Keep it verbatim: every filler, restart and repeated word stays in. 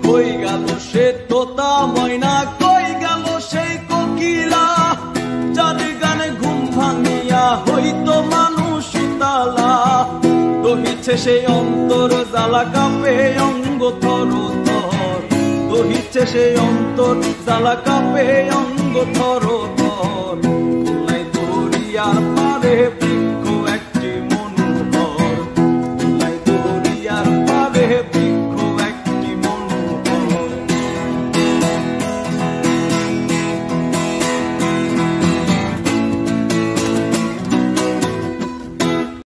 কই গেল সে তোতা ময়না, কই গেল সেই কোকিলা, যার গানে ঘুম ভাঙিয়া হইতো মানুষ উতালা। দহিছে সেই অন্তর জ্বালা কাঁপে অঙ্গ থর থর, দহিছে সেই অন্তর জ্বালা কাঁপে অঙ্গ